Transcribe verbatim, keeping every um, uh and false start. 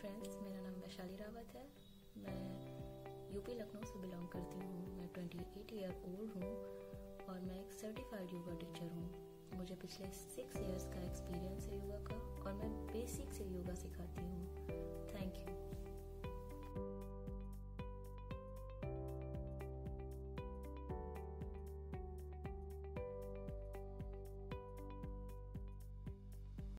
Friends, मेरा नाम वैशाली रावत है। मैं यूपी लखनऊ से बिलोंग करती हूँ। मैं अट्ठाईस ईयर ओल्ड हूँ और मैं एक सर्टिफाइड योगा टीचर हूँ। मुझे पिछले सिक्स इयर्स का एक्सपीरियंस है योगा का और मैं बेसिक से योगा सिखाती हूँ। Thank you.